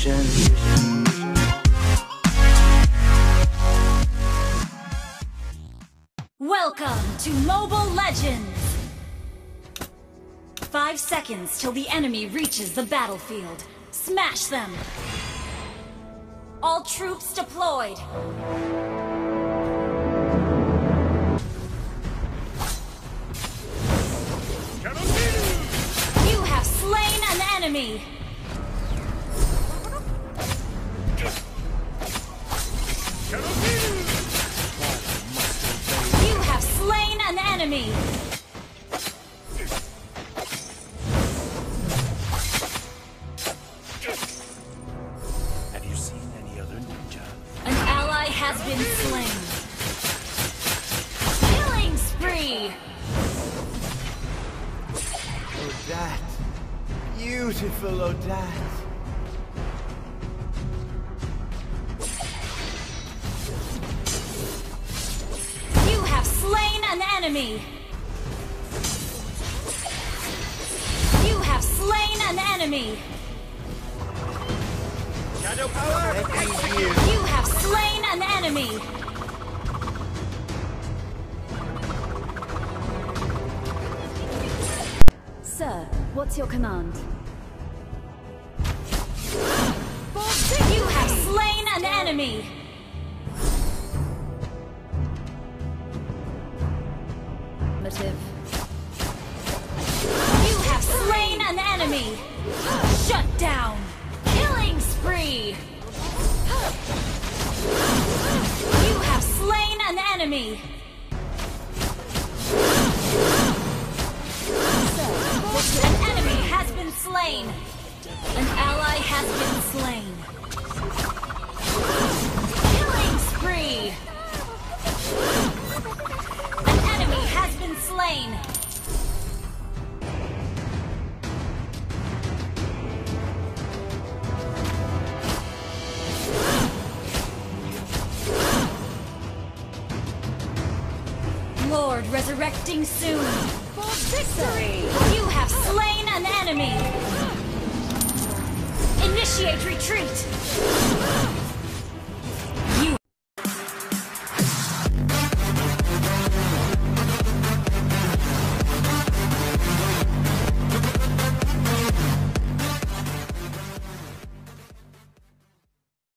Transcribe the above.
vision. Welcome to Mobile Legends! 5 seconds till the enemy reaches the battlefield. Smash them! All troops deployed! You have slain an enemy! You have slain an enemy! Have you seen any other ninja? An ally has been slain. Killing spree! Odette. Beautiful Odette. You have slain an enemy! You have slain an enemy! Shadow power! You have slain an enemy! Sir, what's your command? You have slain an enemy! Motive. You have slain an enemy! Shut down! Killing spree! You have slain an enemy! An enemy has been slain! An ally has been slain! Killing spree! An enemy has been slain! Lord resurrecting soon! For victory! You have slain an enemy! Initiate retreat!